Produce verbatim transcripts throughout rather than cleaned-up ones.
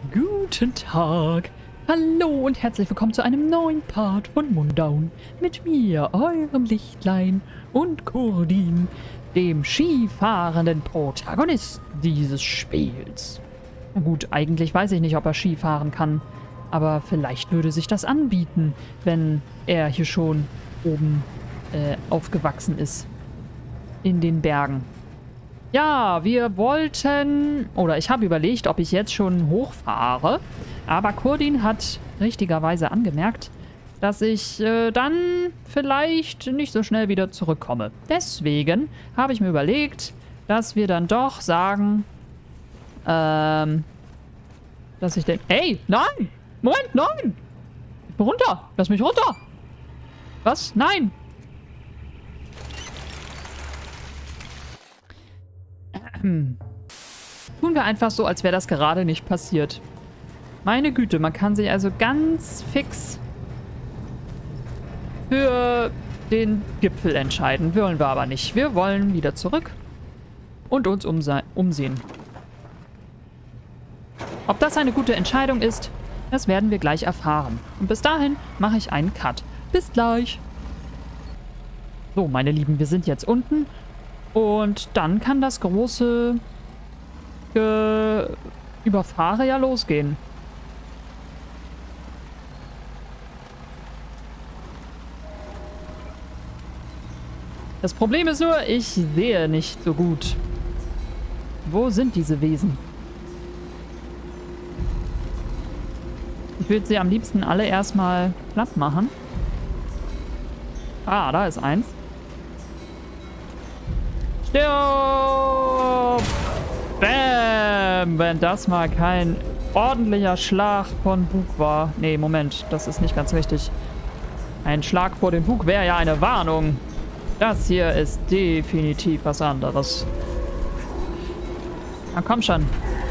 Guten Tag. Hallo und herzlich willkommen zu einem neuen Part von Mundown. Mit mir, eurem Lichtlein und Kurdin, dem skifahrenden Protagonisten dieses Spiels. Na gut, eigentlich weiß ich nicht, ob er Ski fahren kann. Aber vielleicht würde sich das anbieten, wenn er hier schon oben äh, aufgewachsen ist. In den Bergen. Ja, wir wollten... Oder ich habe überlegt, ob ich jetzt schon hochfahre. Aber Kurdin hat richtigerweise angemerkt, dass ich äh, dann vielleicht nicht so schnell wieder zurückkomme. Deswegen habe ich mir überlegt, dass wir dann doch sagen... Ähm... Dass ich den... Ey, nein! Moment, nein! Ich bin runter! Lass mich runter! Was? Nein! Hm. Tun wir einfach so, als wäre das gerade nicht passiert. Meine Güte, man kann sich also ganz fix für den Gipfel entscheiden. Wollen wir aber nicht. Wir wollen wieder zurück und uns umsehen. Ob das eine gute Entscheidung ist, das werden wir gleich erfahren. Und bis dahin mache ich einen Cut. Bis gleich. So, meine Lieben, wir sind jetzt unten. Und dann kann das große äh, Überfahre ja losgehen. Das Problem ist nur, ich sehe nicht so gut. Wo sind diese Wesen? Ich würde sie am liebsten alle erstmal platt machen. Ah, da ist eins. Stirb! Bäm! Wenn das mal kein ordentlicher Schlag von Bug war. Nee, Moment, das ist nicht ganz richtig. Ein Schlag vor dem Bug wäre ja eine Warnung. Das hier ist definitiv was anderes. Na komm schon.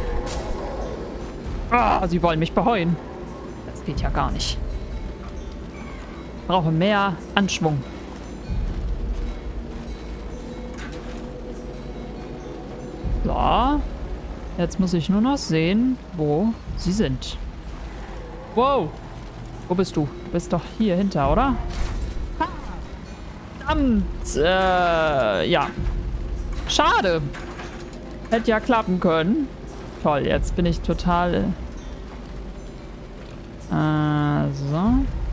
Ah, sie wollen mich beheuen. Das geht ja gar nicht. Ich brauche mehr Anschwung. So. Jetzt muss ich nur noch sehen, wo sie sind. Wow. Wo bist du? Du bist doch hier hinter, oder? Verdammt. Äh, ja. Schade. Hätte ja klappen können. Toll, jetzt bin ich total... Äh, so.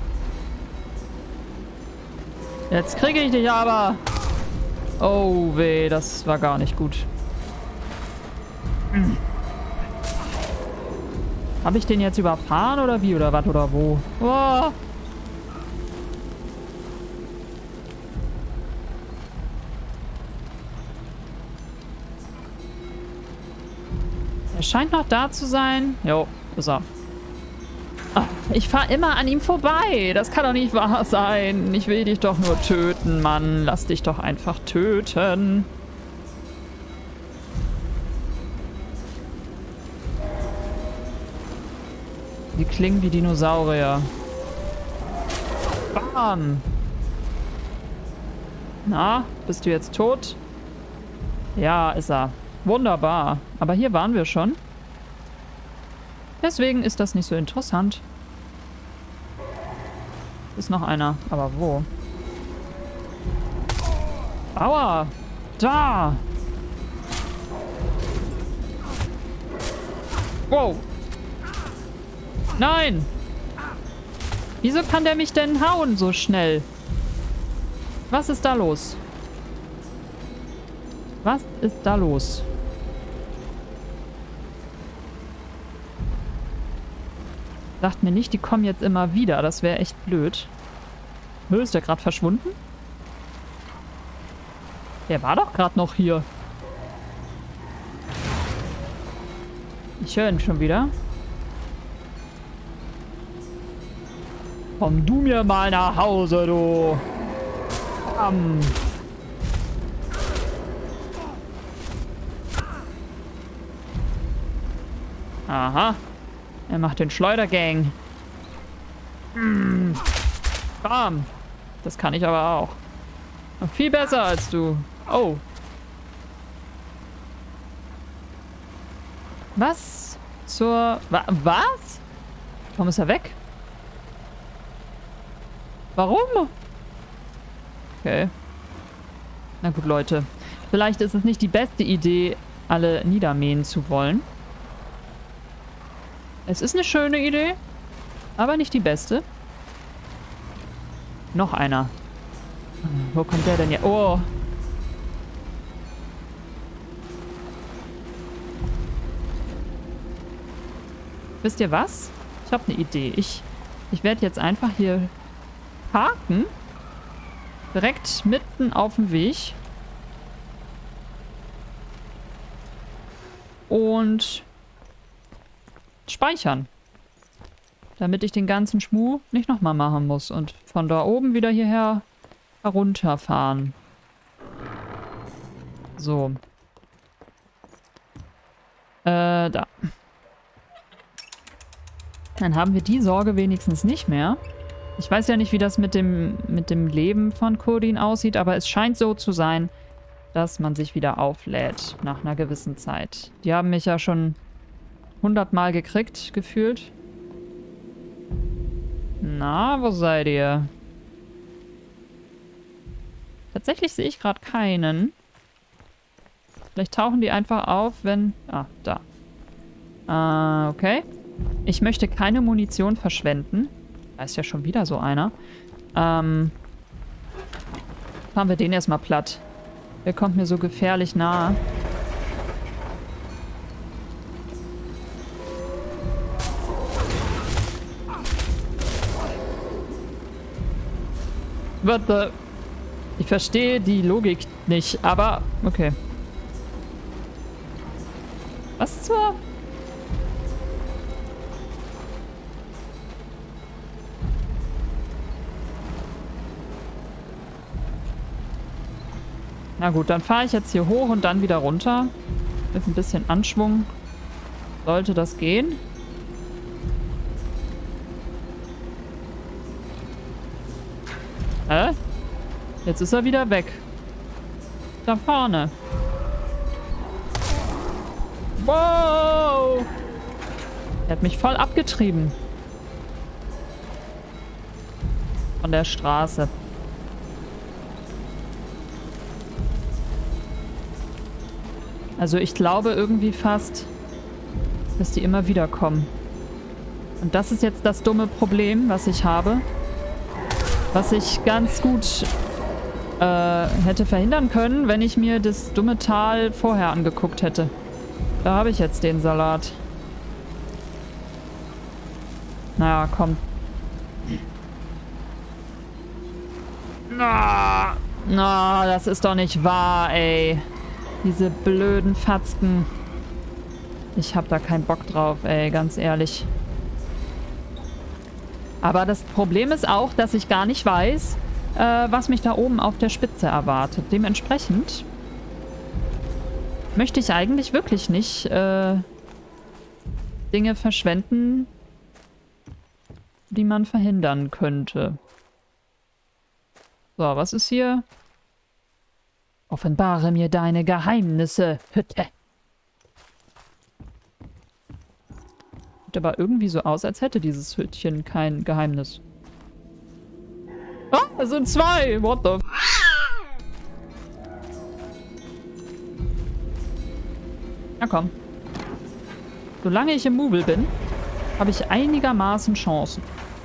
Jetzt kriege ich dich aber. Oh weh, das war gar nicht gut. Habe ich den jetzt überfahren oder wie oder was oder wo? Oh. Er scheint noch da zu sein. Jo, ist er. Ach, ich fahre immer an ihm vorbei. Das kann doch nicht wahr sein. Ich will dich doch nur töten, Mann. Lass dich doch einfach töten. Die klingen wie Dinosaurier. Bam! Na, bist du jetzt tot? Ja, ist er. Wunderbar. Aber hier waren wir schon. Deswegen ist das nicht so interessant. Ist noch einer. Aber wo? Aua! Da! Wow! Nein! Wieso kann der mich denn hauen so schnell? Was ist da los? Was ist da los? Sagt mir nicht, die kommen jetzt immer wieder. Das wäre echt blöd. Nö, ist der gerade verschwunden? Der war doch gerade noch hier. Ich höre ihn schon wieder. Komm du mir mal nach Hause, du. Bam. Aha. Er macht den Schleudergang. Mm. Bam. Das kann ich aber auch. Noch viel besser als du. Oh. Was zur... Wa was? Warum ist er weg? Warum? Okay. Na gut, Leute. Vielleicht ist es nicht die beste Idee, alle niedermähen zu wollen. Es ist eine schöne Idee, aber nicht die beste. Noch einer. Wo kommt der denn hier? Oh. Wisst ihr was? Ich habe eine Idee. Ich, ich werde jetzt einfach hier parken. Direkt mitten auf dem Weg. Und speichern. Damit ich den ganzen Schmuh nicht nochmal machen muss. Und von da oben wieder hierher herunterfahren. So. Äh, da. Dann haben wir die Sorge wenigstens nicht mehr. Ich weiß ja nicht, wie das mit dem, mit dem Leben von Kurdin aussieht, aber es scheint so zu sein, dass man sich wieder auflädt nach einer gewissen Zeit. Die haben mich ja schon hundertmal gekriegt, gefühlt. Na, wo seid ihr? Tatsächlich sehe ich gerade keinen. Vielleicht tauchen die einfach auf, wenn... Ah, da. Ah, okay. Ich möchte keine Munition verschwenden. Da ist ja schon wieder so einer. Ähm... Fahren wir den erstmal platt. Der kommt mir so gefährlich nahe. What the... Ich verstehe die Logik nicht, aber... Okay. Was zur... Na gut, dann fahre ich jetzt hier hoch und dann wieder runter. Mit ein bisschen Anschwung sollte das gehen. Hä? Jetzt ist er wieder weg. Da vorne. Wow! Er hat mich voll abgetrieben. Von der Straße. Also ich glaube irgendwie fast, dass die immer wieder kommen. Und das ist jetzt das dumme Problem, was ich habe. Was ich ganz gut äh, hätte verhindern können, wenn ich mir das dumme Tal vorher angeguckt hätte. Da habe ich jetzt den Salat. Naja, komm. Na, na, das ist doch nicht wahr, ey. Diese blöden Fatzken. Ich hab da keinen Bock drauf, ey, ganz ehrlich. Aber das Problem ist auch, dass ich gar nicht weiß, äh, was mich da oben auf der Spitze erwartet. Dementsprechend möchte ich eigentlich wirklich nicht äh, Dinge verschwenden, die man verhindern könnte. So, was ist hier? Offenbare mir deine Geheimnisse, Hütte. Sieht aber irgendwie so aus, als hätte dieses Hüttchen kein Geheimnis. Ah, es sind zwei! What the... Na komm. Solange ich im Movil bin, habe ich einigermaßen Chancen.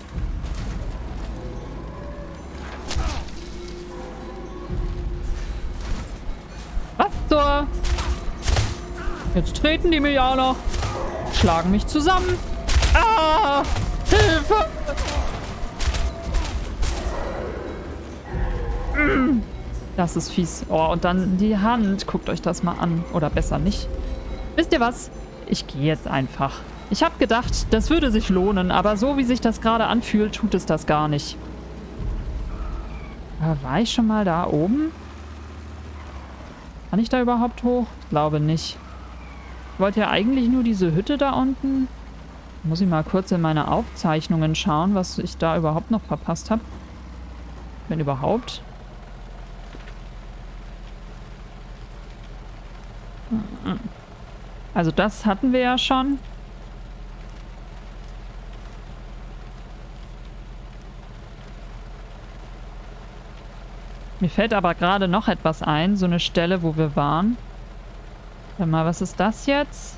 Was zur... Jetzt treten die mir ja noch. Schlagen mich zusammen. Ah! Hilfe! Mm. Das ist fies. Oh, und dann die Hand. Guckt euch das mal an. Oder besser nicht. Wisst ihr was? Ich gehe jetzt einfach. Ich habe gedacht, das würde sich lohnen, aber so wie sich das gerade anfühlt, tut es das gar nicht. Aber war ich schon mal da oben? Kann ich da überhaupt hoch? Ich glaube nicht. Ich wollte ja eigentlich nur diese Hütte da unten. Muss ich mal kurz in meine Aufzeichnungen schauen, was ich da überhaupt noch verpasst habe. Wenn überhaupt. Also das hatten wir ja schon. Mir fällt aber gerade noch etwas ein. So eine Stelle, wo wir waren. Warte mal, was ist das jetzt?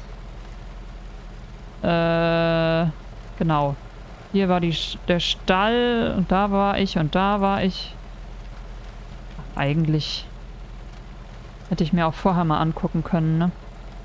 Äh, genau. Hier war die, der Stall und da war ich und da war ich. Eigentlich hätte ich mir auch vorher mal angucken können, ne?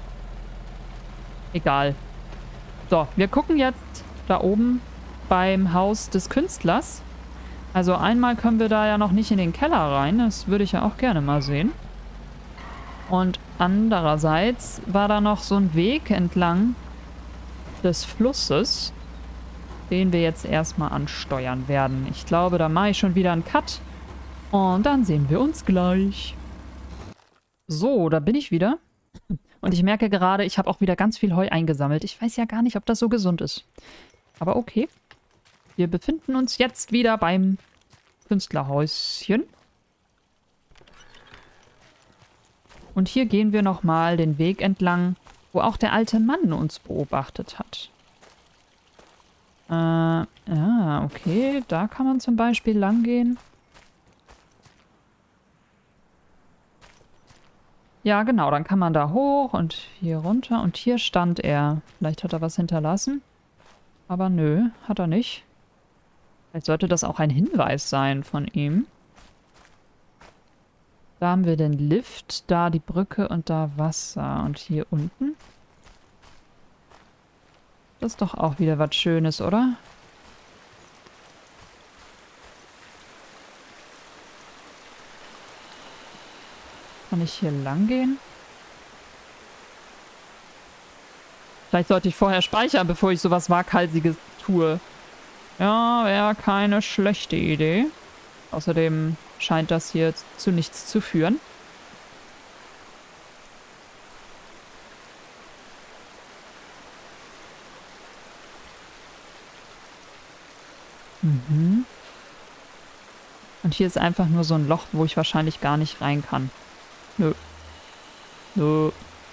Egal. So, wir gucken jetzt da oben beim Haus des Künstlers. Also einmal können wir da ja noch nicht in den Keller rein. Das würde ich ja auch gerne mal sehen. Und andererseits war da noch so ein Weg entlang des Flusses, den wir jetzt erstmal ansteuern werden. Ich glaube, da mache ich schon wieder einen Cut. Und dann sehen wir uns gleich. So, da bin ich wieder. Und ich merke gerade, ich habe auch wieder ganz viel Heu eingesammelt. Ich weiß ja gar nicht, ob das so gesund ist. Aber okay. Wir befinden uns jetzt wieder beim Künstlerhäuschen. Und hier gehen wir nochmal den Weg entlang, wo auch der alte Mann uns beobachtet hat. Äh, ja, okay. Da kann man zum Beispiel lang gehen. Ja, genau. Dann kann man da hoch und hier runter. Und hier stand er. Vielleicht hat er was hinterlassen. Aber nö, hat er nicht. Vielleicht sollte das auch ein Hinweis sein von ihm. Da haben wir den Lift, da die Brücke und da Wasser. Und hier unten? Das ist doch auch wieder was Schönes, oder? Kann ich hier lang gehen? Vielleicht sollte ich vorher speichern, bevor ich sowas Waghalsiges tue. Ja, wäre keine schlechte Idee. Außerdem scheint das hier zu nichts zu führen. Mhm. Und hier ist einfach nur so ein Loch, wo ich wahrscheinlich gar nicht rein kann. Nö. Nö.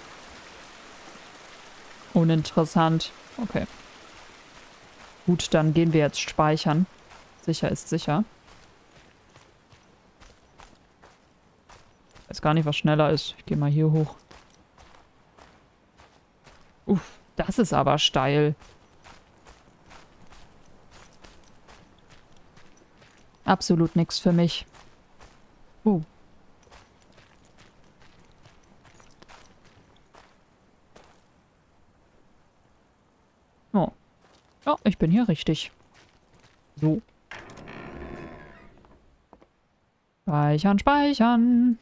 Uninteressant. Okay. Gut, dann gehen wir jetzt speichern. Sicher ist sicher. Ich weiß gar nicht, was schneller ist. Ich gehe mal hier hoch. Uff, das ist aber steil. Absolut nichts für mich. Uh. Oh. Ja, ich bin hier richtig. So. Speichern, speichern.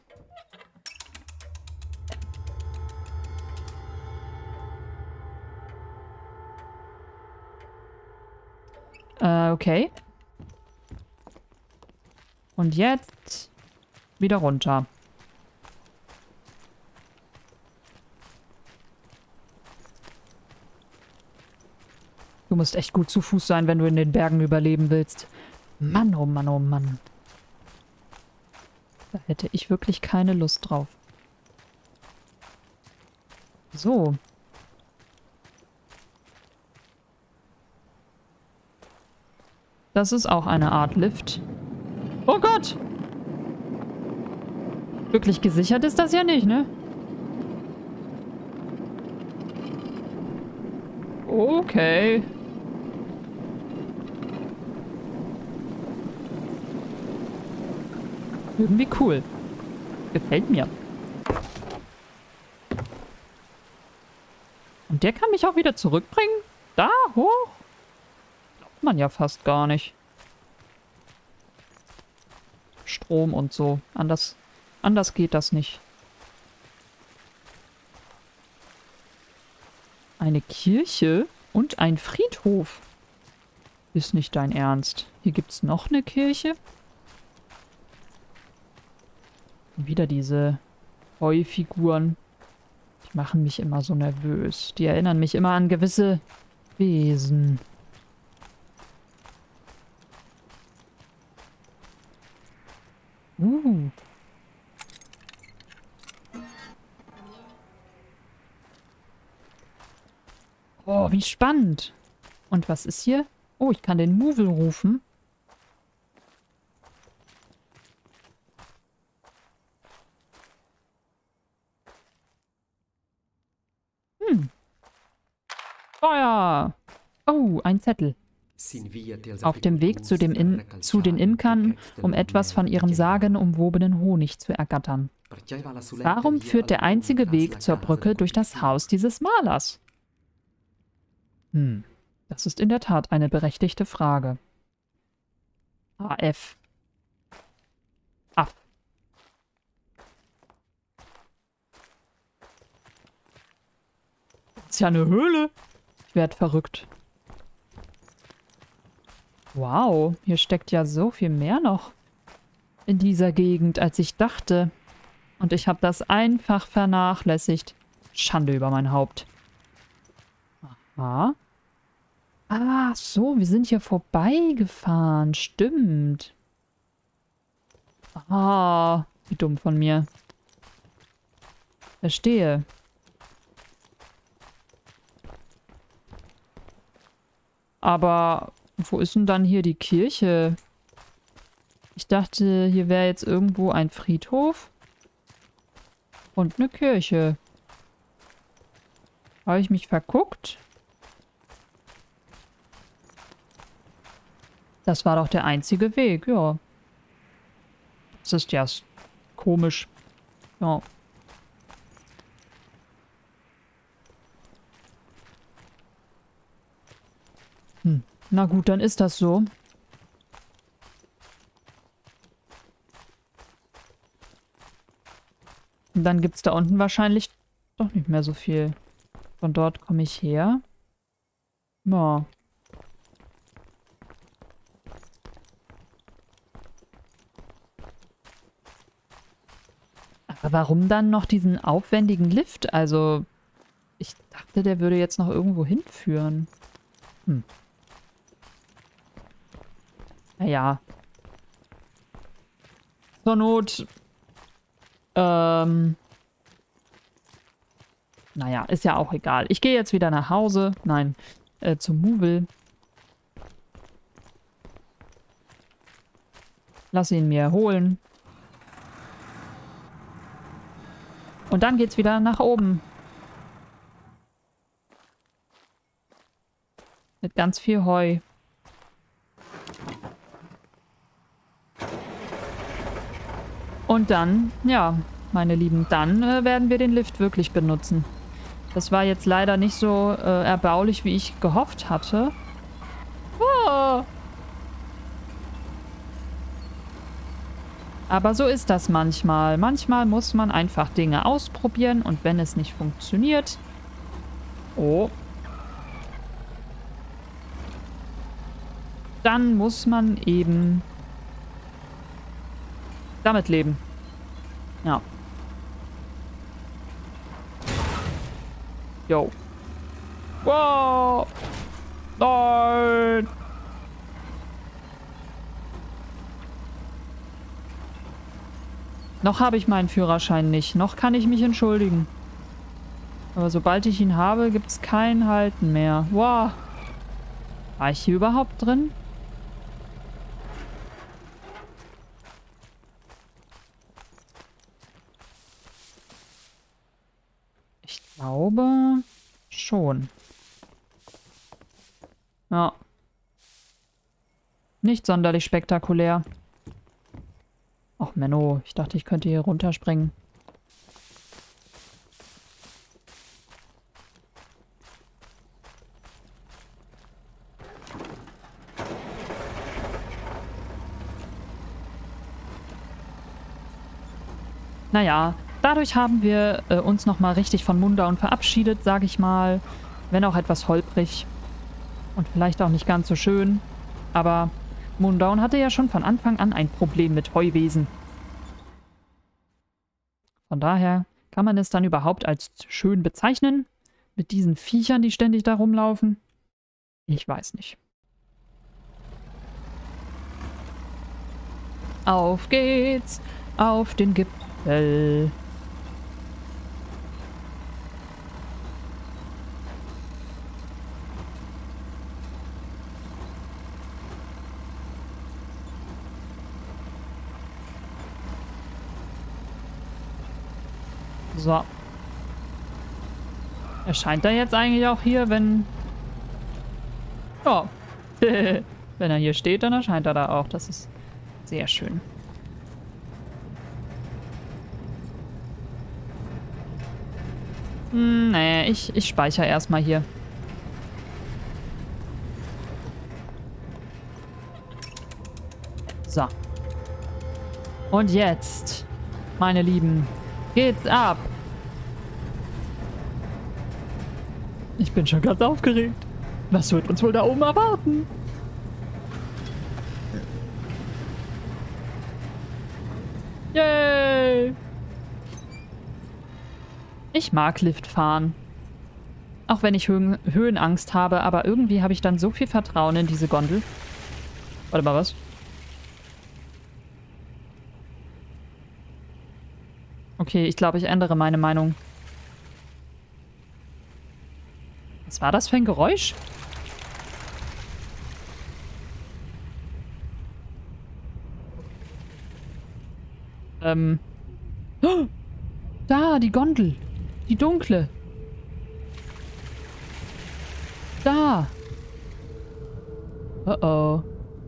Äh, okay. Und jetzt wieder runter. Du musst echt gut zu Fuß sein, wenn du in den Bergen überleben willst. Mann, oh Mann, oh Mann. Da hätte ich wirklich keine Lust drauf. So. Das ist auch eine Art Lift. Oh Gott! Wirklich gesichert ist das ja nicht, ne? Okay. Irgendwie cool. Gefällt mir. Und der kann mich auch wieder zurückbringen? Da hoch? Glaubt man ja fast gar nicht. Strom und so. Anders, anders geht das nicht. Eine Kirche und ein Friedhof. Ist nicht dein Ernst. Hier gibt's noch eine Kirche? Wieder diese Heufiguren. Die machen mich immer so nervös. Die erinnern mich immer an gewisse Wesen. Uh. Oh, wie spannend. Und was ist hier? Oh, ich kann den Muvel rufen. Feuer! Oh, ein Zettel. Auf dem Weg zu, dem In zu den Imkern, um etwas von ihrem sagenumwobenen Honig zu ergattern. Warum führt der einzige Weg zur Brücke durch das Haus dieses Malers? Hm, das ist in der Tat eine berechtigte Frage. A F. Aff. Das ist ja eine Höhle. Ich werde verrückt. Wow, hier steckt ja so viel mehr noch in dieser Gegend, als ich dachte. Und ich habe das einfach vernachlässigt. Schande über mein Haupt. Aha. Ah, so, wir sind hier vorbeigefahren. Stimmt. Ah, wie dumm von mir. Verstehe. Aber wo ist denn dann hier die Kirche? Ich dachte, hier wäre jetzt irgendwo ein Friedhof und eine Kirche. Habe ich mich verguckt? Das war doch der einzige Weg, ja. Das ist ja komisch. Ja. Hm. Na gut, dann ist das so. Und dann gibt es da unten wahrscheinlich doch nicht mehr so viel. Von dort komme ich her. Ja. Aber warum dann noch diesen aufwendigen Lift? Also, ich dachte, der würde jetzt noch irgendwo hinführen. Hm. Naja. Zur Not. Ähm. Naja, ist ja auch egal. Ich gehe jetzt wieder nach Hause. Nein, äh, zum Muvel. Lass ihn mir holen. Und dann geht's wieder nach oben. Mit ganz viel Heu. Und dann, ja, meine Lieben, dann äh, werden wir den Lift wirklich benutzen. Das war jetzt leider nicht so äh, erbaulich, wie ich gehofft hatte. Oh. Aber so ist das manchmal. Manchmal muss man einfach Dinge ausprobieren und wenn es nicht funktioniert... Oh. Dann muss man eben damit leben. Ja. Jo. Wow. Nein. Noch habe ich meinen Führerschein nicht. Noch kann ich mich entschuldigen. Aber sobald ich ihn habe, gibt es kein Halten mehr. Wow. War ich hier überhaupt drin? Ich glaube schon. Ja. Nicht sonderlich spektakulär. Ach Menno, ich dachte, ich könnte hier runterspringen. Naja, dadurch haben wir äh, uns nochmal richtig von Mundaun verabschiedet, sage ich mal. Wenn auch etwas holprig. Und vielleicht auch nicht ganz so schön. Aber Mundaun hatte ja schon von Anfang an ein Problem mit Heuwesen. Von daher kann man es dann überhaupt als schön bezeichnen. Mit diesen Viechern, die ständig da rumlaufen. Ich weiß nicht. Auf geht's, auf den Gipfel. So. Erscheint er jetzt eigentlich auch hier, wenn Ja. Wenn er hier steht, dann erscheint er da auch. Das ist sehr schön. Hm, nee, ich, ich speichere erstmal hier. So. Und jetzt, meine Lieben, geht's ab. Ich bin schon ganz aufgeregt. Was wird uns wohl da oben erwarten? Yay! Ich mag Liftfahren. Auch wenn ich Höhen Höhenangst habe, aber irgendwie habe ich dann so viel Vertrauen in diese Gondel. Warte mal, was? Okay, ich glaube, ich ändere meine Meinung. Was war das für ein Geräusch? Ähm. Oh, da, die Gondel. Die dunkle. Da. Oh oh.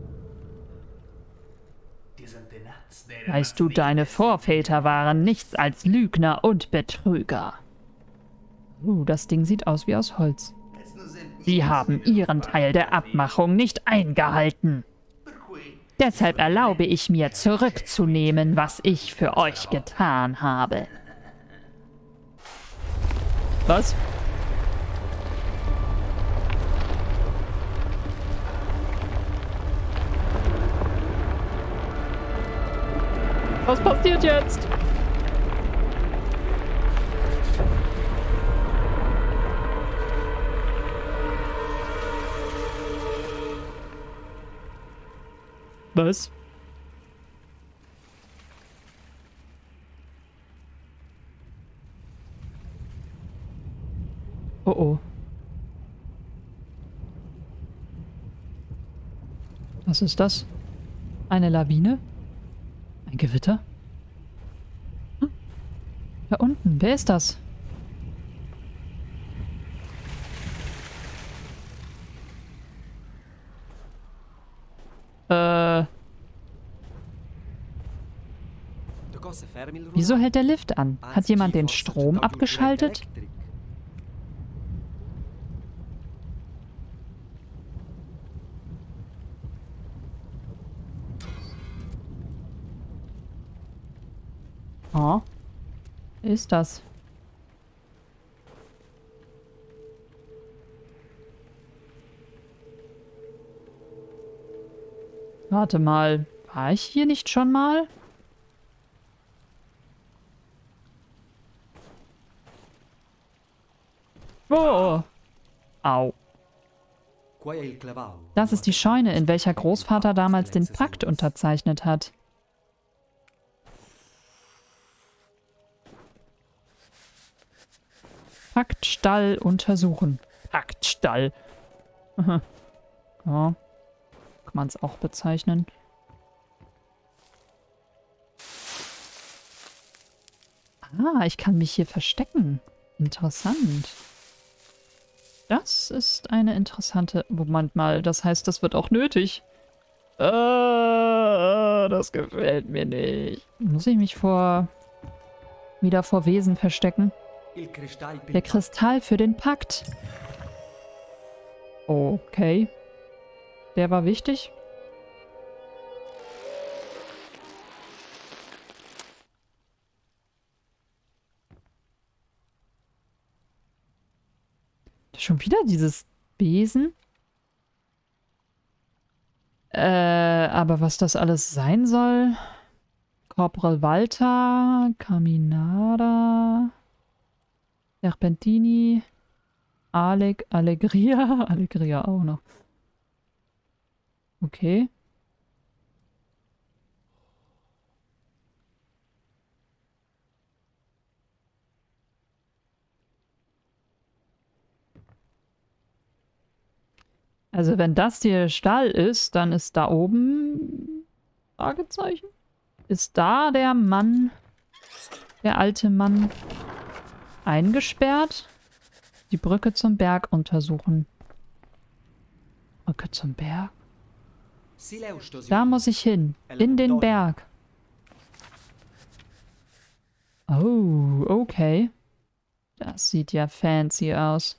Weißt du, deine Vorväter waren nichts als Lügner und Betrüger. Uh, das Ding sieht aus wie aus Holz. Sie haben ihren Teil der Abmachung nicht eingehalten. Deshalb erlaube ich mir zurückzunehmen, was ich für euch getan habe. Was? Was passiert jetzt? Was? Oh oh. Was ist das? Eine Lawine? Ein Gewitter? Hm. Da unten, wer ist das? Äh. Wieso hält der Lift an? Hat jemand den Strom abgeschaltet? Oh. Wer ist das? Warte mal. War ich hier nicht schon mal? Oh. Au. Das ist die Scheune, in welcher Großvater damals den Pakt unterzeichnet hat. Paktstall untersuchen. Paktstall. Ja. Kann man es auch bezeichnen. Ah, ich kann mich hier verstecken. Interessant. Das ist eine interessante... Moment mal, das heißt, das wird auch nötig. Ah, das gefällt mir nicht. Muss ich mich vor... wieder vor Wesen verstecken? Der Kristall für den Pakt. Okay. Der war wichtig. Schon wieder dieses Besen? Äh, aber was das alles sein soll? Corporal Walter, Caminada, Serpentini, Alec, Allegria, Allegria auch noch. Okay. Also wenn das hier Stall ist, dann ist da oben... Fragezeichen? Ist da der Mann, der alte Mann, eingesperrt? Die Brücke zum Berg untersuchen. Brücke zum Berg? Da muss ich hin. In den Berg. Oh, okay. Das sieht ja fancy aus.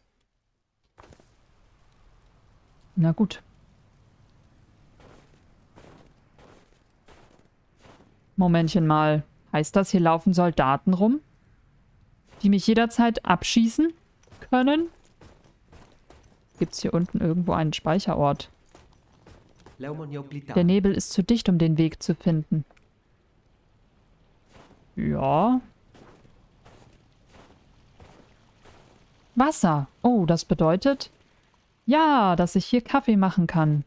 Na gut. Momentchen mal. Heißt das, hier laufen Soldaten rum? Die mich jederzeit abschießen können? Gibt es hier unten irgendwo einen Speicherort? Der Nebel ist zu dicht, um den Weg zu finden. Ja. Wasser. Oh, das bedeutet... Ja, dass ich hier Kaffee machen kann.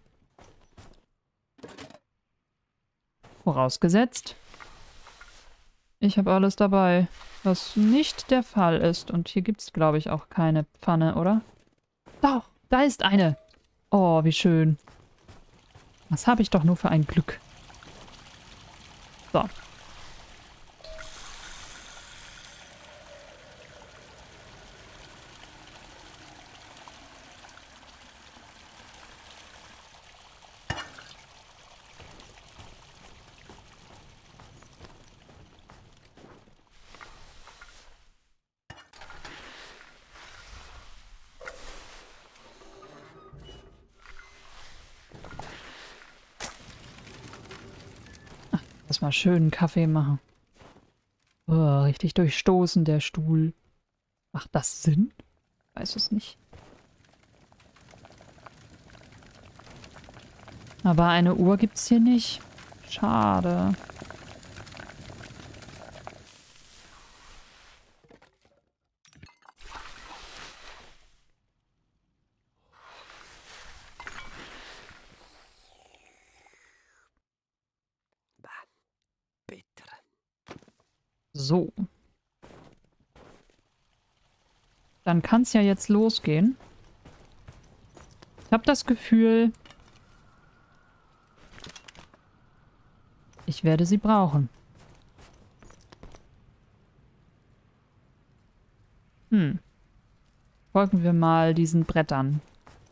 Vorausgesetzt. Ich habe alles dabei, was nicht der Fall ist. Und hier gibt es, glaube ich, auch keine Pfanne, oder? Doch, da ist eine. Oh, wie schön. Was habe ich doch nur für ein Glück. So. Lass mal schön einen Kaffee machen. Oh, richtig durchstoßen, der Stuhl. Macht das Sinn? Weiß es nicht. Aber eine Uhr gibt's hier nicht. Schade. So. Dann kann es ja jetzt losgehen. Ich habe das Gefühl, ich werde sie brauchen. Hm. Folgen wir mal diesen Brettern.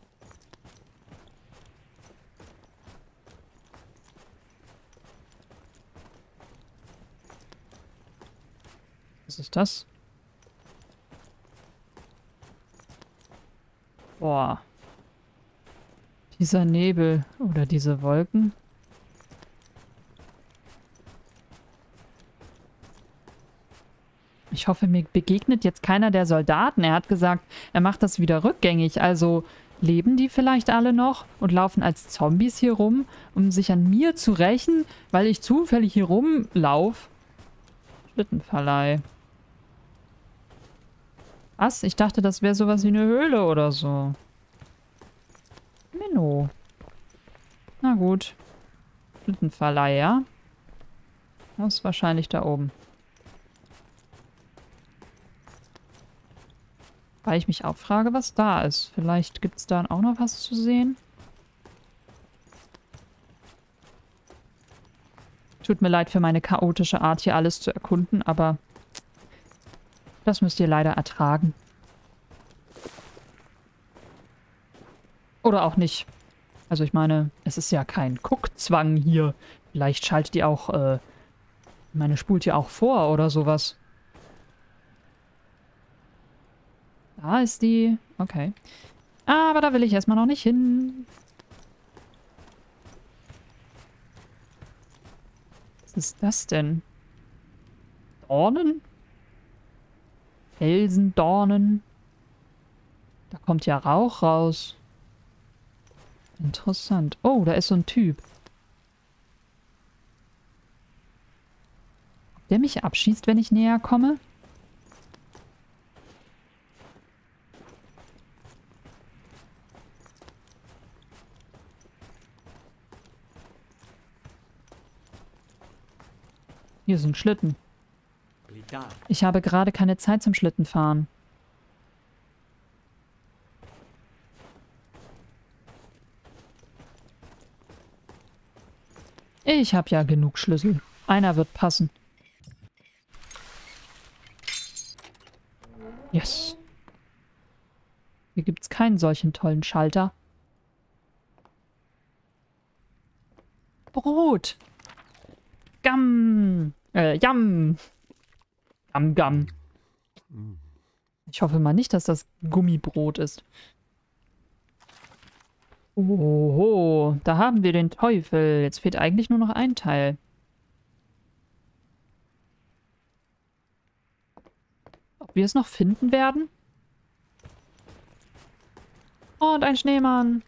Was ist das? Boah. Dieser Nebel oder diese Wolken. Ich hoffe, mir begegnet jetzt keiner der Soldaten. Er hat gesagt, er macht das wieder rückgängig. Also leben die vielleicht alle noch und laufen als Zombies hier rum, um sich an mir zu rächen, weil ich zufällig hier rumlaufe? Schlittenverleih. Was? Ich dachte, das wäre sowas wie eine Höhle oder so. Menno. Na gut. Schlittenverleih, ja? Das ist wahrscheinlich da oben. Weil ich mich auch frage, was da ist. Vielleicht gibt es da auch noch was zu sehen. Tut mir leid für meine chaotische Art, hier alles zu erkunden, aber das müsst ihr leider ertragen. Oder auch nicht. Also ich meine, es ist ja kein Guckzwang hier. Vielleicht schaltet ihr auch, äh, meine spult ihr auch vor oder sowas. Da ist die. Okay. Aber da will ich erstmal noch nicht hin. Was ist das denn? Dornen? Felsendornen. Da kommt ja Rauch raus. Interessant. Oh, da ist so ein Typ. Ob der mich abschießt, wenn ich näher komme? Hier ist ein Schlitten. Ich habe gerade keine Zeit zum Schlittenfahren. Ich habe ja genug Schlüssel. Einer wird passen. Yes. Hier gibt es keinen solchen tollen Schalter. Brot. Gam. Äh, Jam. Gam, Gam. Ich hoffe mal nicht, dass das Gummibrot ist. Oho, da haben wir den Teufel. Jetzt fehlt eigentlich nur noch ein Teil. Ob wir es noch finden werden? Und ein Schneemann.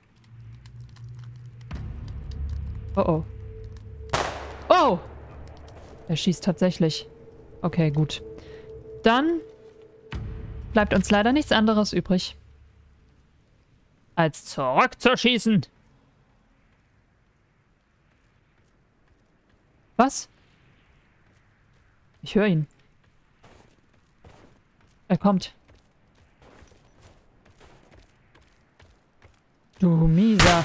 Oh oh. Oh! Er schießt tatsächlich. Okay, gut. Dann bleibt uns leider nichts anderes übrig, als zurückzuschießen. Was? Ich höre ihn. Er kommt. Du Mieser.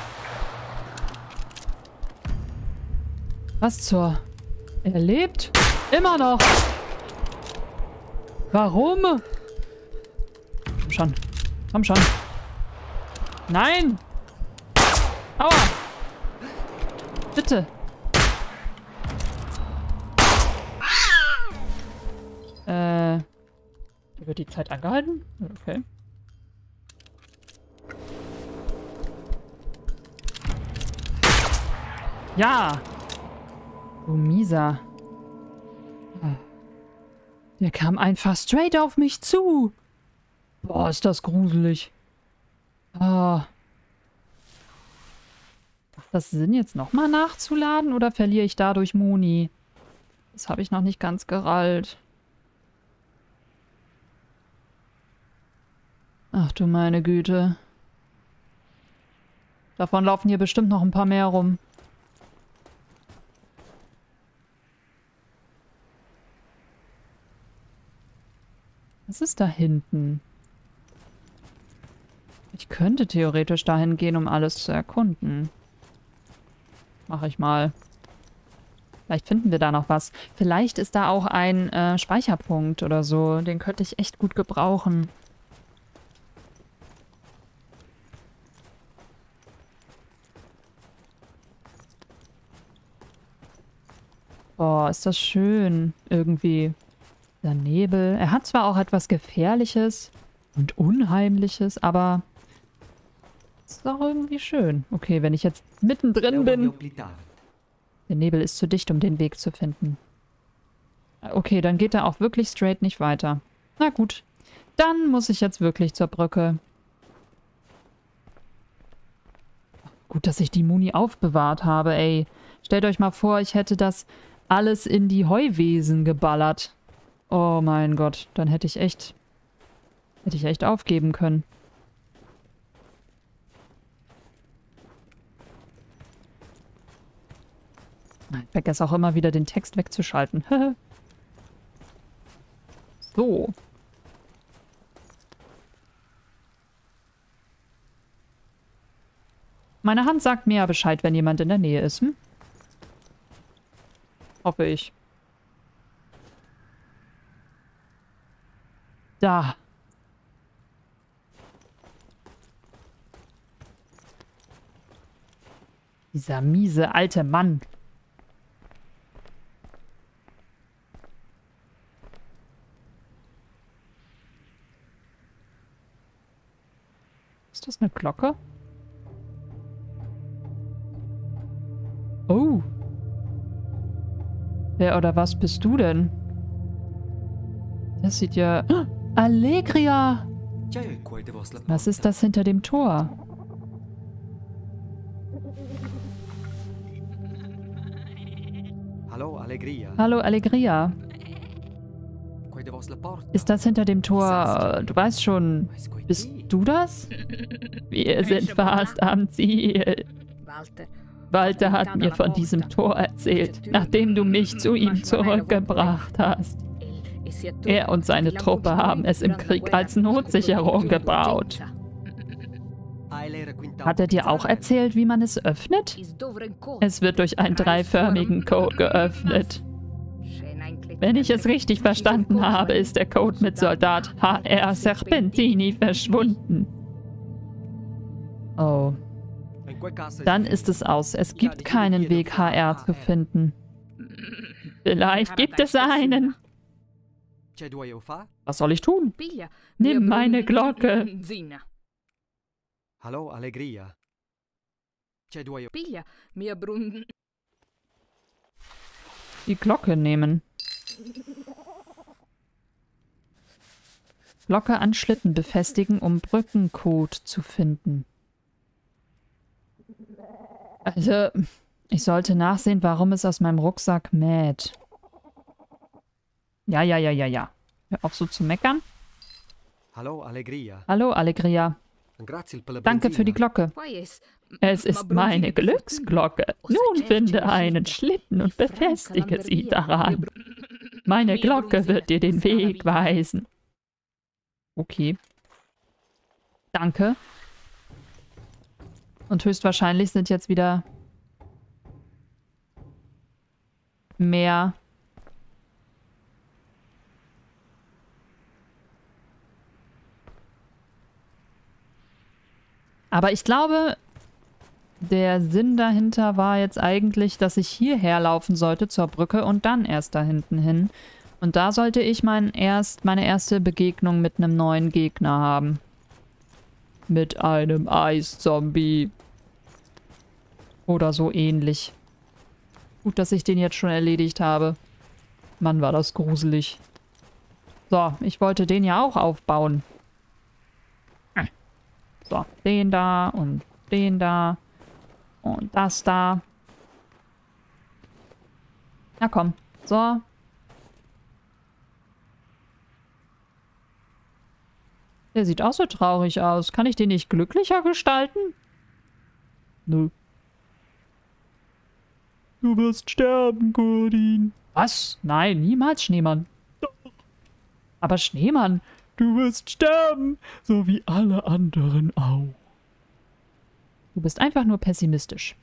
Was zur... Er lebt? Immer noch. Warum? Komm schon. Komm schon. Nein! Aua! Bitte! Äh... Hier wird die Zeit angehalten? Okay. Ja! Du Mieser. Der kam einfach straight auf mich zu. Boah, ist das gruselig. Ah. Macht das Sinn, jetzt nochmal nachzuladen oder verliere ich dadurch Moni? Das habe ich noch nicht ganz gerallt. Ach du meine Güte. Davon laufen hier bestimmt noch ein paar mehr rum. Was ist da hinten? Ich könnte theoretisch dahin gehen, um alles zu erkunden. Mache ich mal. Vielleicht finden wir da noch was. Vielleicht ist da auch ein äh, Speicherpunkt oder so. Den könnte ich echt gut gebrauchen. Boah, ist das schön. Irgendwie. Der Nebel. Er hat zwar auch etwas Gefährliches und Unheimliches, aber es ist auch irgendwie schön. Okay, wenn ich jetzt mittendrin bin. Der Nebel ist zu dicht, um den Weg zu finden. Okay, dann geht er auch wirklich straight nicht weiter. Na gut. Dann muss ich jetzt wirklich zur Brücke. Gut, dass ich die Muni aufbewahrt habe, ey. Stellt euch mal vor, ich hätte das alles in die Heuwesen geballert. Oh mein Gott, dann hätte ich echt... Hätte ich echt aufgeben können. Ich vergesse auch immer wieder, den Text wegzuschalten. So. Meine Hand sagt mir ja Bescheid, wenn jemand in der Nähe ist, hm? Hoffe ich. Da. Dieser miese alte Mann. Ist das eine Glocke? Oh. Wer oder was bist du denn? Das sieht ja... Oh, Allegria! Was ist das hinter dem Tor? Hallo, Allegria. Hallo, Allegria. Ist das hinter dem Tor... Du weißt schon... Bist du das? Wir sind fast am Ziel. Walter hat mir von diesem Tor erzählt, nachdem du mich zu ihm zurückgebracht hast. Er und seine Truppe haben es im Krieg als Notsicherung gebaut. Hat er dir auch erzählt, wie man es öffnet? Es wird durch einen dreiförmigen Code geöffnet. Wenn ich es richtig verstanden habe, ist der Code mit Soldat H R Serpentini verschwunden. Oh. Dann ist es aus. Es gibt keinen Weg, H R zu finden. Vielleicht gibt es einen. Was soll ich tun? Nimm meine Glocke. Hallo, Allegria. Die Glocke nehmen. Glocke an Schlitten befestigen, um Brückencode zu finden. Also, ich sollte nachsehen, warum es aus meinem Rucksack mäht. Ja, ja, ja, ja, ja. Hör auf so zu meckern. Hallo, Allegria. Hallo, Allegria. Danke für die Glocke. Es ist meine Glücksglocke. Nun finde einen Schlitten und befestige sie daran. Meine Glocke wird dir den Weg weisen. Okay. Danke. Und höchstwahrscheinlich sind jetzt wieder mehr Aber ich glaube, der Sinn dahinter war jetzt eigentlich, dass ich hierher laufen sollte zur Brücke und dann erst da hinten hin. Und da sollte ich mein erst, meine erste Begegnung mit einem neuen Gegner haben. Mit einem Eiszombie. Oder so ähnlich. Gut, dass ich den jetzt schon erledigt habe. Mann, war das gruselig. So, ich wollte den ja auch aufbauen. So, den da und den da. Und das da. Na komm. So. Der sieht auch so traurig aus. Kann ich den nicht glücklicher gestalten? Nö. Du wirst sterben, Gordin. Was? Nein, niemals Schneemann. Doch. Aber Schneemann, du wirst sterben, so wie alle anderen auch. Du bist einfach nur pessimistisch.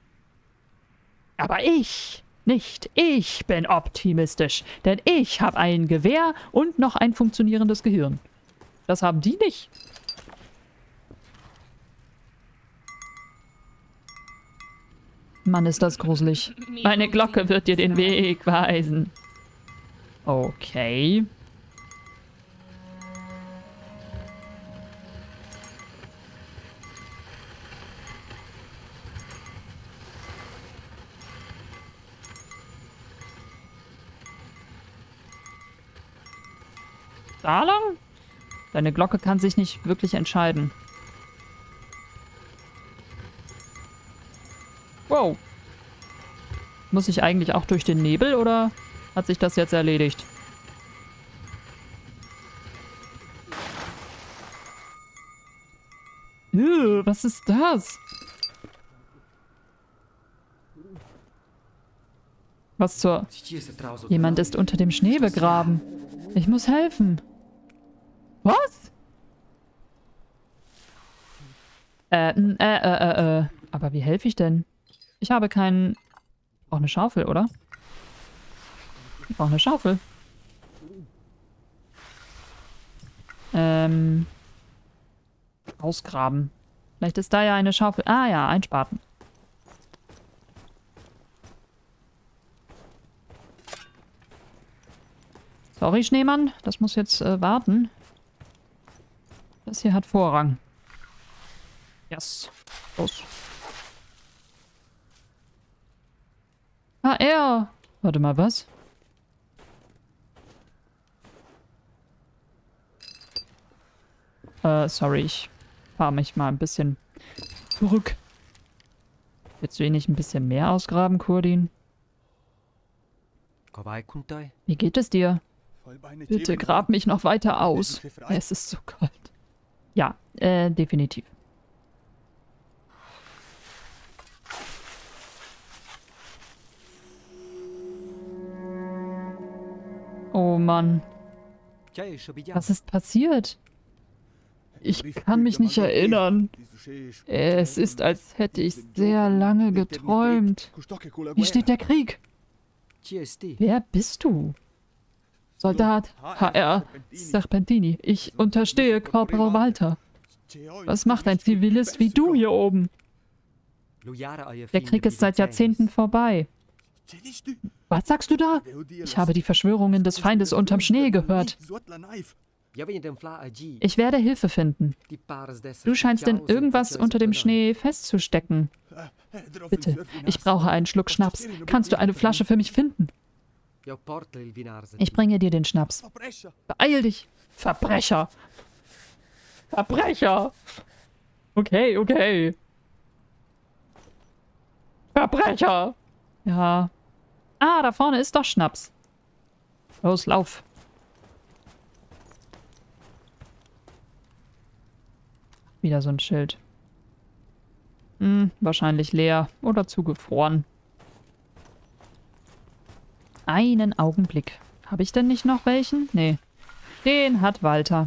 Aber ich nicht. Ich bin optimistisch. Denn ich habe ein Gewehr und noch ein funktionierendes Gehirn. Das haben die nicht. Mann, ist das gruselig. Meine Glocke wird dir den Weg weisen. Okay. Da lang? Deine Glocke kann sich nicht wirklich entscheiden. Wow. Muss ich eigentlich auch durch den Nebel oder hat sich das jetzt erledigt? Ew, was ist das? Was zur... Jemand ist unter dem Schnee begraben. Ich muss helfen. Was? Äh, äh, äh, äh, äh. Aber wie helfe ich denn? Ich habe keinen... Ich brauche eine Schaufel, oder? Ich brauche eine Schaufel. Ähm... Ausgraben. Vielleicht ist da ja eine Schaufel. Ah ja, ein Spaten. Sorry, Schneemann. Das muss jetzt äh, warten. Das hier hat Vorrang. Yes. Los. Ah, er. Warte mal, was? Äh, sorry, ich fahre mich mal ein bisschen zurück. Willst du ihn nicht ein bisschen mehr ausgraben, Kurdin? Wie geht es dir? Bitte grab mich noch weiter aus. Es ist so kalt. Ja, äh, definitiv. Oh Mann. Was ist passiert? Ich kann mich nicht erinnern. Es ist, als hätte ich sehr lange geträumt. Hier steht der Krieg. Wer bist du? Soldat H R Serpentini. Ich unterstehe Corporal Walter. Was macht ein Zivilist wie du hier oben? Der Krieg ist seit Jahrzehnten vorbei. Was sagst du da? Ich habe die Verschwörungen des Feindes unterm Schnee gehört. Ich werde Hilfe finden. Du scheinst in irgendwas unter dem Schnee festzustecken. Bitte, ich brauche einen Schluck Schnaps. Kannst du eine Flasche für mich finden? Ich bringe dir den Schnaps. Beeil dich! Verbrecher! Verbrecher! Okay, okay. Verbrecher! Ja. Ah, da vorne ist doch Schnaps. Los, lauf. Wieder so ein Schild. Hm, wahrscheinlich leer oder zugefroren. Einen Augenblick. Habe ich denn nicht noch welchen? Nee. Den hat Walter.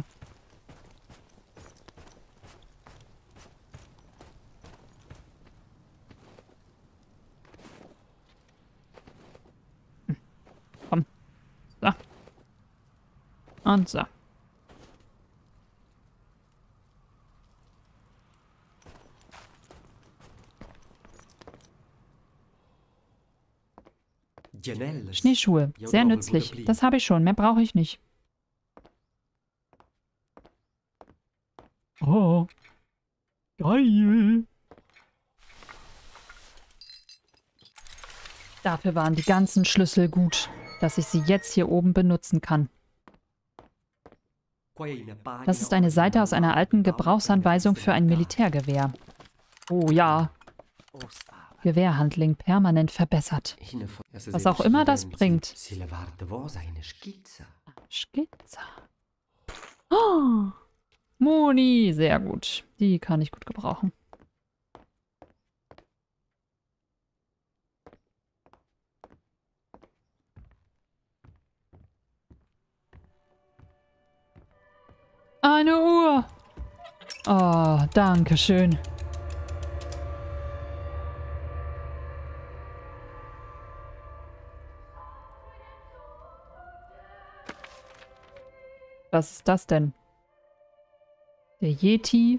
Hm. Komm. So. Und so. Schneeschuhe. Sehr nützlich. Das habe ich schon. Mehr brauche ich nicht. Oh. Geil. Dafür waren die ganzen Schlüssel gut, dass ich sie jetzt hier oben benutzen kann. Das ist eine Seite aus einer alten Gebrauchsanweisung für ein Militärgewehr. Oh ja. Gewehrhandling permanent verbessert. Was auch immer das bringt. Skizze. Oh, Moni, sehr gut. Die kann ich gut gebrauchen. Eine Uhr. Oh, danke schön. Was ist das denn? Der Yeti.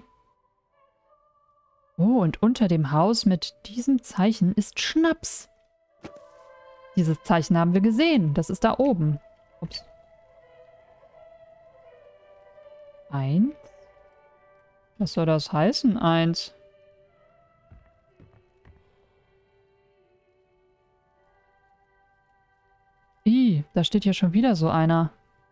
Oh, und unter dem Haus mit diesem Zeichen ist Schnaps. Dieses Zeichen haben wir gesehen. Das ist da oben. Ups. Eins? Was soll das heißen? Eins. Ih, da steht ja schon wieder so einer.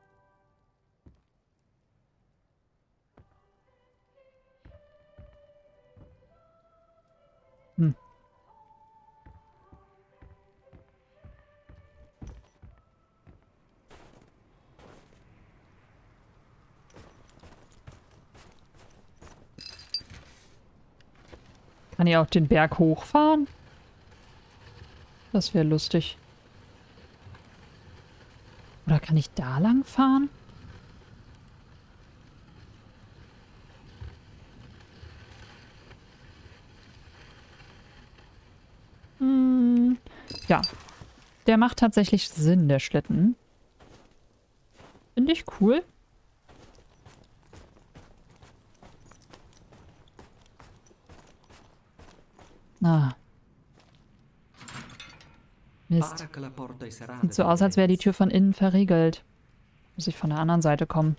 Hm. Kann ich auch den Berg hochfahren? Das wäre lustig. Oder kann ich da lang fahren? Hm, ja. Der macht tatsächlich Sinn, der Schlitten. Finde ich cool. Ah. Mist. Sieht so aus, als wäre die Tür von innen verriegelt. Muss ich von der anderen Seite kommen.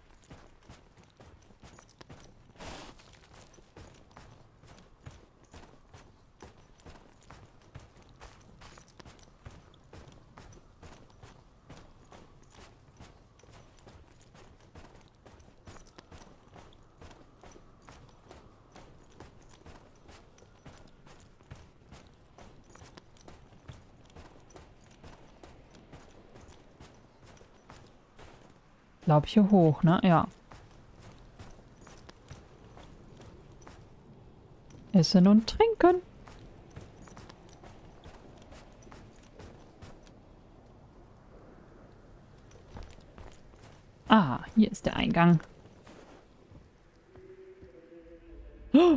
Glaub hier hoch, ne? Ja. Essen und trinken. Ah, hier ist der Eingang. Oh!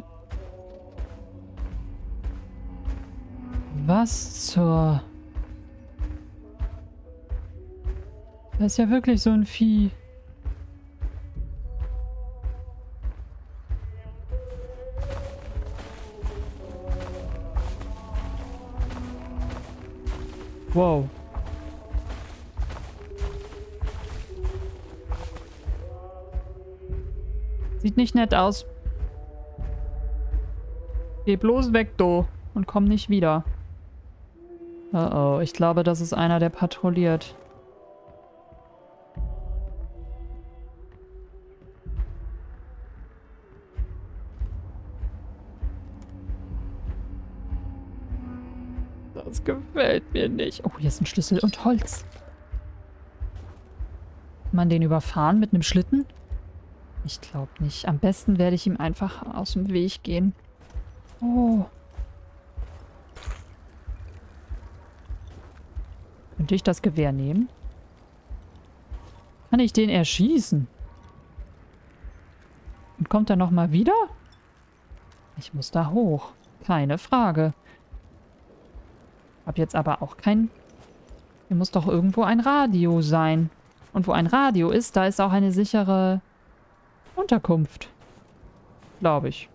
Was zur... Das ist ja wirklich so ein Vieh. Wow. Sieht nicht nett aus. Geh bloß weg, du. Und komm nicht wieder. Oh oh, ich glaube, das ist einer, der patrouilliert. Das gefällt mir nicht. Oh, hier ist ein Schlüssel und Holz. Kann man den überfahren mit einem Schlitten? Ich glaube nicht. Am besten werde ich ihm einfach aus dem Weg gehen. Oh. Könnte ich das Gewehr nehmen? Kann ich den erschießen? Und kommt er nochmal wieder? Ich muss da hoch. Keine Frage. Hab jetzt aber auch kein... Hier muss doch irgendwo ein Radio sein. Und wo ein Radio ist, da ist auch eine sichere Unterkunft. Glaube ich.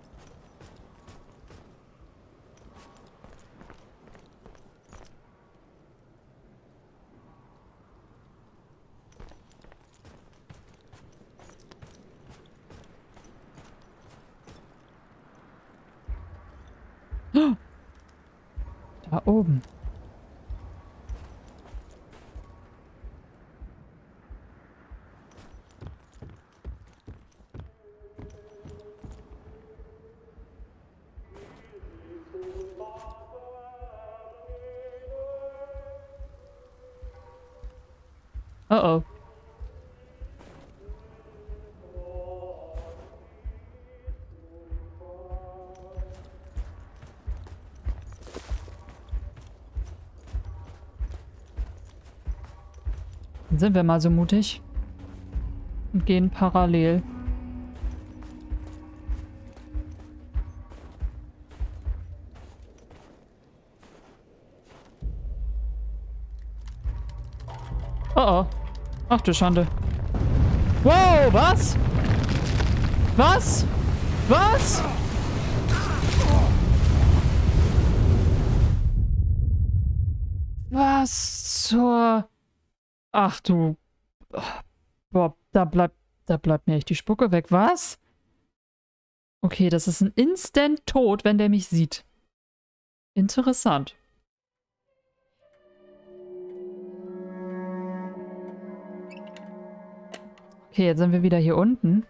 Da oben. Oh oh. Dann sind wir mal so mutig und gehen parallel. Oh oh. Ach du Schande. Wow, was? Was? Was? Was zur... Ach du... Boah, da bleibt, da bleibt mir echt die Spucke weg. Was? Okay, das ist ein Instant-Tod, wenn der mich sieht. Interessant. Okay, jetzt sind wir wieder hier unten.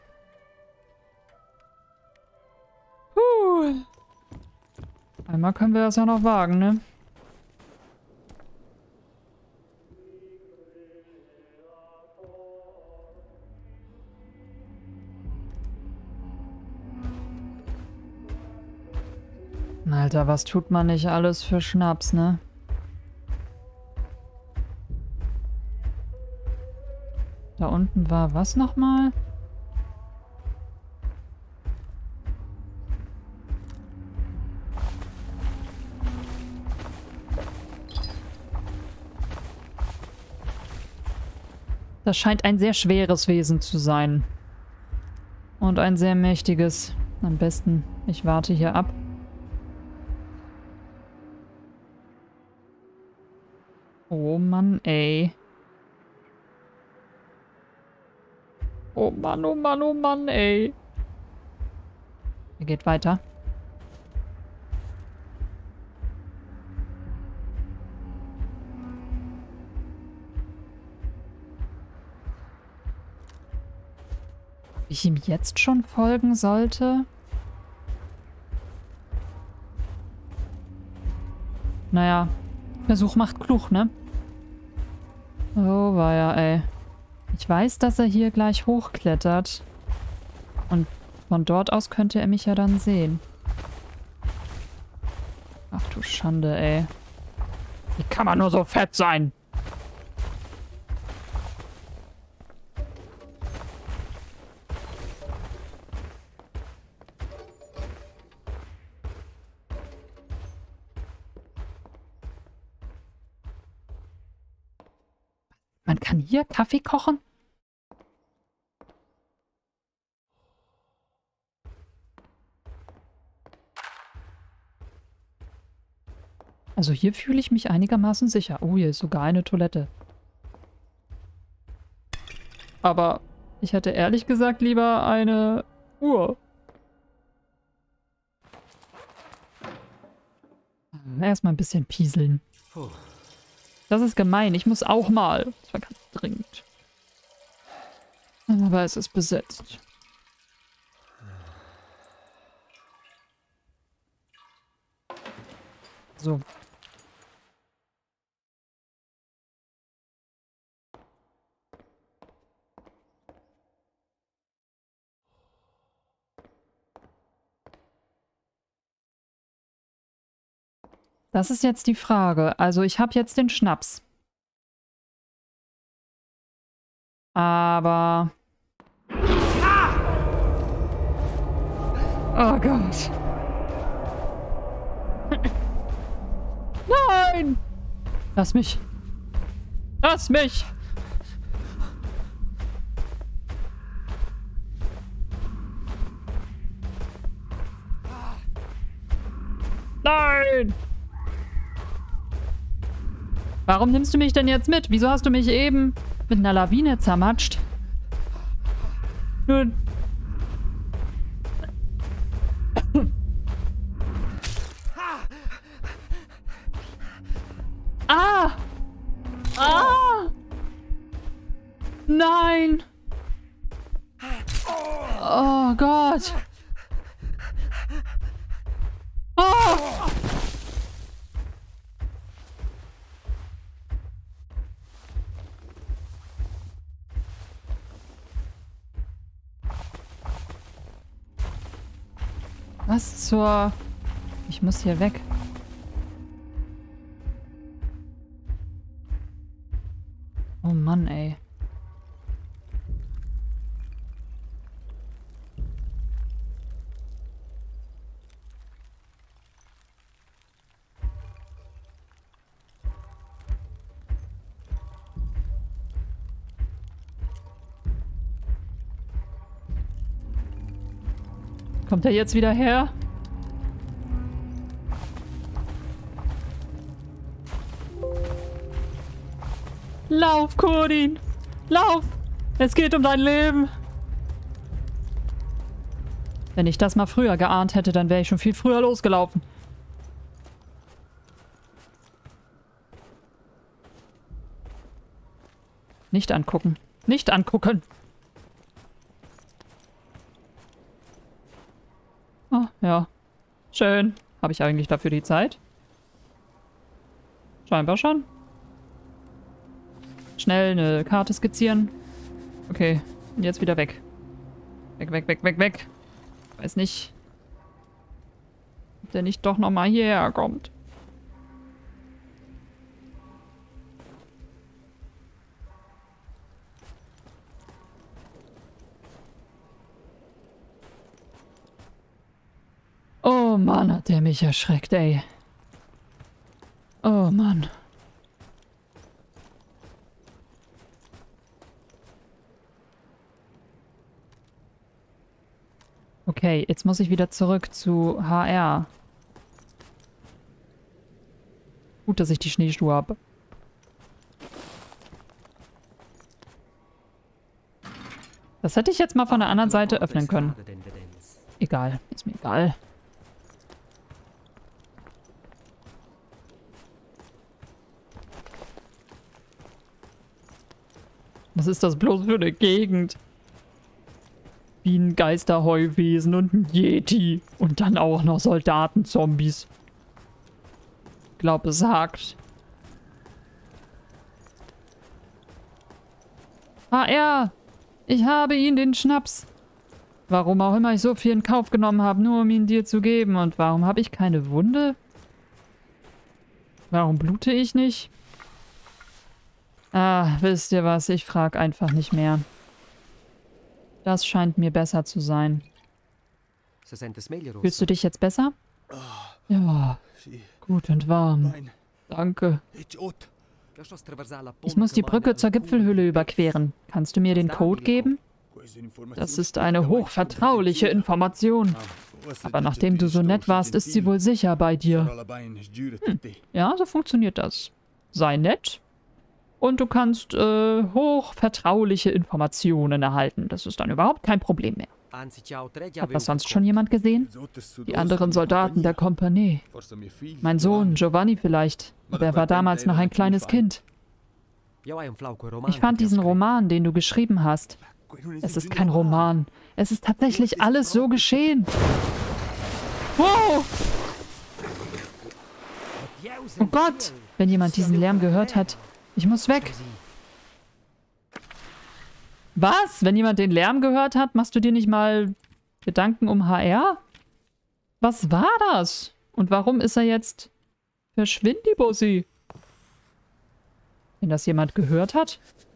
Puh. Einmal können wir das ja noch wagen, ne? Alter, was tut man nicht alles für Schnaps, ne? Da unten war was nochmal? Das scheint ein sehr schweres Wesen zu sein. Und ein sehr mächtiges. Am besten, ich warte hier ab. Oh Mann, ey. Oh Mann, oh Mann, oh Mann, ey. Er geht weiter. Ob ich ihm jetzt schon folgen sollte? Naja, Versuch macht klug, ne? Oh, war ja, ey. Ich weiß, dass er hier gleich hochklettert. Und von dort aus könnte er mich ja dann sehen. Ach du Schande, ey. Wie kann man nur so fett sein? Man kann hier Kaffee kochen? Also hier fühle ich mich einigermaßen sicher. Oh, hier ist sogar eine Toilette. Aber ich hätte ehrlich gesagt lieber eine Uhr. Erstmal ein bisschen pieseln. Das ist gemein. Ich muss auch mal. Das war ganz dringend. Aber es ist besetzt. So. Das ist jetzt die Frage. Also ich habe jetzt den Schnaps. Aber... Oh Gott. Nein! Lass mich. Lass mich! Nein! Warum nimmst du mich denn jetzt mit? Wieso hast du mich eben mit einer Lawine zermatscht? Nur... Ah! Ah! Nein! Oh Gott! Oh! Was zur... Ich muss hier weg. Oh Mann, ey. Kommt er jetzt wieder her? Lauf, Kurdin! Lauf! Es geht um dein Leben! Wenn ich das mal früher geahnt hätte, dann wäre ich schon viel früher losgelaufen. Nicht angucken. Nicht angucken! Ah, ja. Schön. Habe ich eigentlich dafür die Zeit? Scheinbar schon. Schnell eine Karte skizzieren. Okay. Und jetzt wieder weg. Weg, weg, weg, weg, weg. Weiß nicht, ob der nicht doch nochmal hierher kommt. Oh Mann, hat der mich erschreckt, ey. Oh Mann. Okay, jetzt muss ich wieder zurück zu H R. Gut, dass ich die Schneeschuhe habe. Das hätte ich jetzt mal von der anderen Seite öffnen können. Egal, ist mir egal. Was ist das bloß für eine Gegend? Wie ein Geisterheuwesen und ein Yeti. Und dann auch noch Soldatenzombies. Ich glaube, es hakt. H R! Ich habe ihn, den Schnaps. Warum auch immer ich so viel in Kauf genommen habe, nur um ihn dir zu geben. Und warum habe ich keine Wunde? Warum blute ich nicht? Ah, wisst ihr was? Ich frage einfach nicht mehr. Das scheint mir besser zu sein. Fühlst du dich jetzt besser? Ja, gut und warm. Danke. Ich muss die Brücke zur Gipfelhöhle überqueren. Kannst du mir den Code geben? Das ist eine hochvertrauliche Information. Aber nachdem du so nett warst, ist sie wohl sicher bei dir. Hm. Ja, so funktioniert das. Sei nett und du kannst äh, hochvertrauliche Informationen erhalten. Das ist dann überhaupt kein Problem mehr. Hat das sonst schon jemand gesehen? Die anderen Soldaten der Kompanie. Mein Sohn, Giovanni vielleicht. Aber er war damals noch ein kleines Kind. Ich fand diesen Roman, den du geschrieben hast. Es ist kein Roman. Es ist tatsächlich alles so geschehen. Wow! Oh Gott! Wenn jemand diesen Lärm gehört hat, ich muss weg. Was? Wenn jemand den Lärm gehört hat, machst du dir nicht mal Gedanken um H R? Was war das? Und warum ist er jetzt verschwindibussi? Wenn das jemand gehört hat?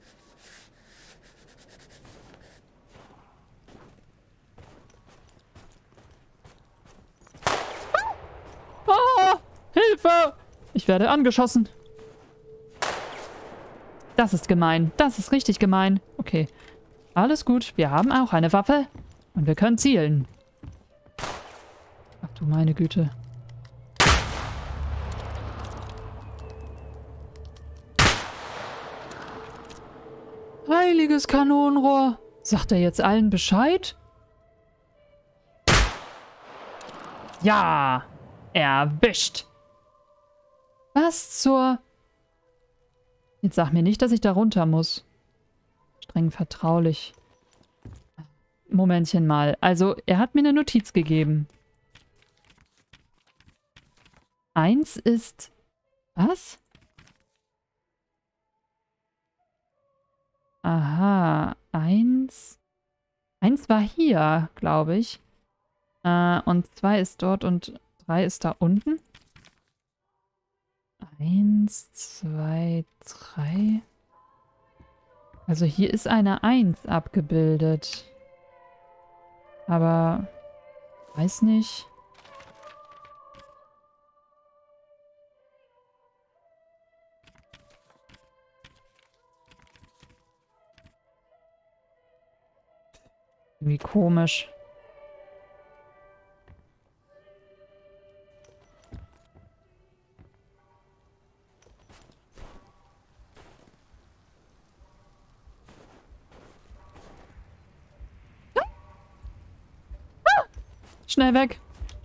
Ah! Hilfe! Ich werde angeschossen. Das ist gemein. Das ist richtig gemein. Okay. Alles gut. Wir haben auch eine Waffe. Und wir können zielen. Ach du meine Güte. Heiliges Kanonenrohr. Sagt er jetzt allen Bescheid? Ja. Erwischt. Was zur... Jetzt sag mir nicht, dass ich da runter muss. Streng vertraulich. Momentchen mal. Also, er hat mir eine Notiz gegeben. Eins ist... Was? Aha. Eins... Eins war hier, glaube ich. Äh, und zwei ist dort und drei ist da unten. Eins, zwei, drei. Also hier ist eine Eins abgebildet. Aber weiß nicht. Irgendwie komisch. Schnell weg.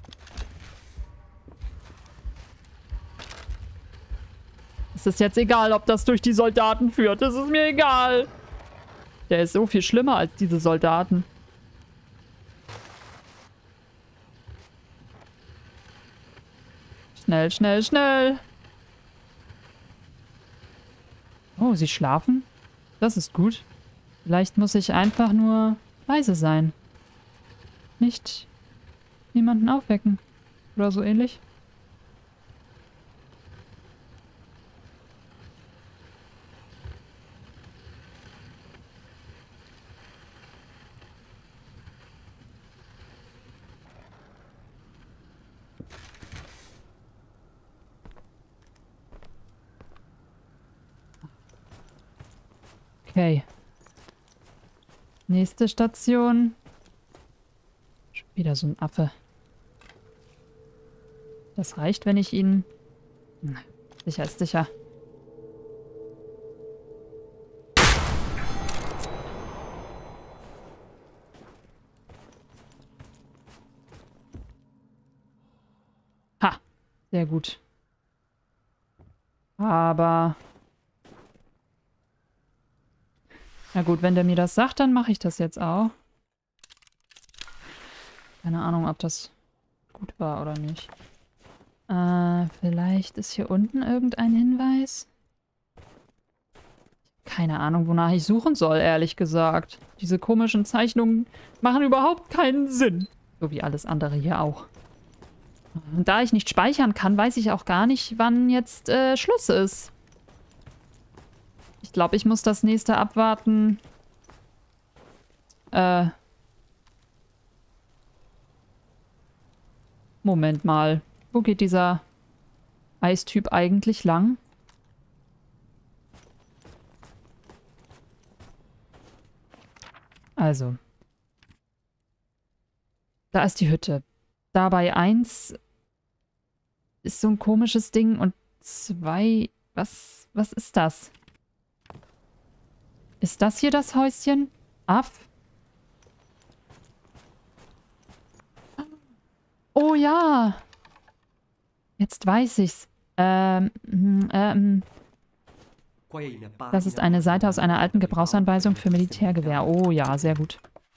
Es ist jetzt egal, ob das durch die Soldaten führt. Es ist mir egal. Der ist so viel schlimmer als diese Soldaten. Schnell, schnell, schnell. Oh, sie schlafen? Das ist gut. Vielleicht muss ich einfach nur leise sein. Nicht... niemanden aufwecken. Oder so ähnlich. Okay. Nächste Station. Schon wieder so ein Affe. Das reicht, wenn ich ihn... Sicher ist sicher. Ha! Sehr gut. Aber... Na gut, wenn der mir das sagt, dann mache ich das jetzt auch. Keine Ahnung, ob das gut war oder nicht. Äh, vielleicht ist hier unten irgendein Hinweis? Keine Ahnung, wonach ich suchen soll, ehrlich gesagt. Diese komischen Zeichnungen machen überhaupt keinen Sinn. So wie alles andere hier auch. Und da ich nicht speichern kann, weiß ich auch gar nicht, wann jetzt äh, Schluss ist. Ich glaube, ich muss das nächste abwarten. Äh. Moment mal. Wo geht dieser Eistyp eigentlich lang? Also. Da ist die Hütte. Dabei eins ist so ein komisches Ding und zwei... Was, was ist das? Ist das hier das Häuschen? Aff? Oh ja! Jetzt weiß ich's. Ähm, ähm... Das ist eine Seite aus einer alten Gebrauchsanweisung für Militärgewehr. Oh ja, sehr gut.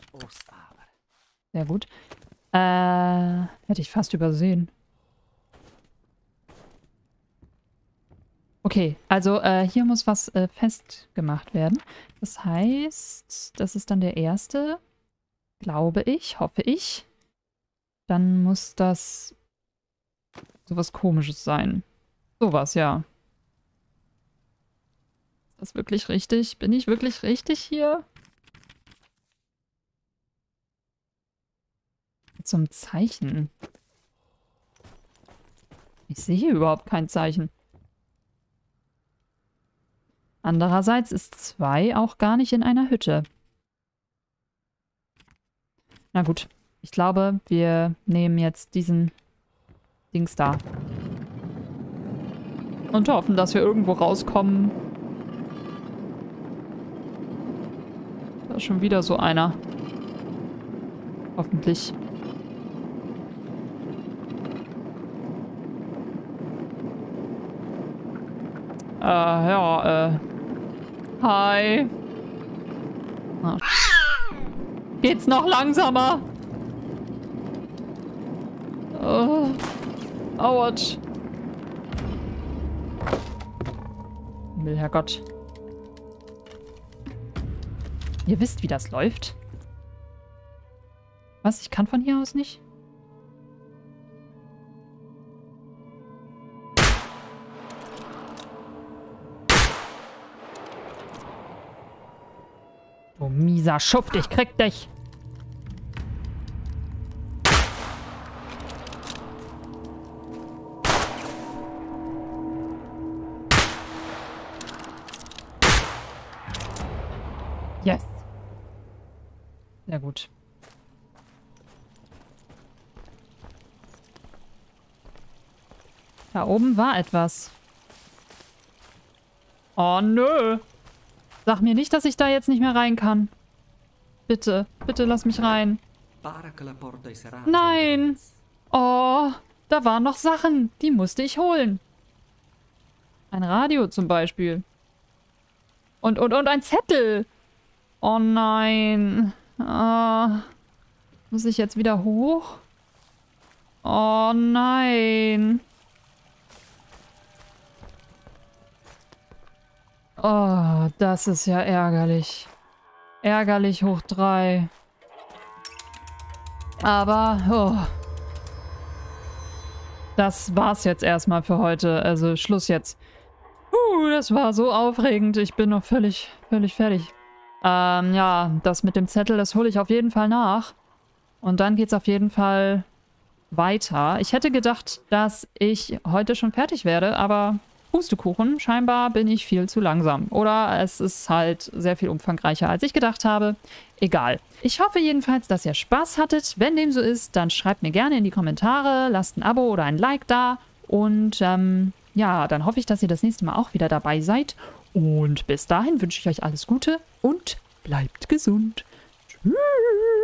Sehr gut. Äh, hätte ich fast übersehen. Okay, also äh, hier muss was äh, festgemacht werden. Das heißt, das ist dann der erste, glaube ich, hoffe ich. Dann muss das sowas Komisches sein. Sowas, ja. Ist das wirklich richtig? Bin ich wirklich richtig hier? Zum Zeichen. Ich sehe hier überhaupt kein Zeichen. Andererseits ist zwei auch gar nicht in einer Hütte. Na gut. Ich glaube, wir nehmen jetzt diesen Dings da. Und hoffen, dass wir irgendwo rauskommen. Da ist schon wieder so einer. Hoffentlich. Äh, ja, äh. Hi. Ah. Geht's noch langsamer? Oh. Autsch. Himmel, Herrgott. Ihr wisst, wie das läuft? Was? Ich kann von hier aus nicht? Du mieser Schuft, ich krieg dich! Yes! Sehr gut. Da oben war etwas. Oh, nö! Sag mir nicht, dass ich da jetzt nicht mehr rein kann. Bitte, bitte lass mich rein. Nein! Oh, da waren noch Sachen. Die musste ich holen. Ein Radio zum Beispiel. Und, und, und ein Zettel. Oh nein. Ah, muss ich jetzt wieder hoch? Oh nein. Oh, das ist ja ärgerlich. Ärgerlich hoch drei. Aber, oh. Das war's jetzt erstmal für heute. Also, Schluss jetzt. Uh, das war so aufregend. Ich bin noch völlig, völlig fertig. Ähm, ja, das mit dem Zettel, das hole ich auf jeden Fall nach. Und dann geht's auf jeden Fall weiter. Ich hätte gedacht, dass ich heute schon fertig werde, aber Pustekuchen, scheinbar bin ich viel zu langsam. Oder es ist halt sehr viel umfangreicher, als ich gedacht habe. Egal. Ich hoffe jedenfalls, dass ihr Spaß hattet. Wenn dem so ist, dann schreibt mir gerne in die Kommentare, lasst ein Abo oder ein Like da. Und ähm, ja, dann hoffe ich, dass ihr das nächste Mal auch wieder dabei seid. Und bis dahin wünsche ich euch alles Gute und bleibt gesund. Tschüss.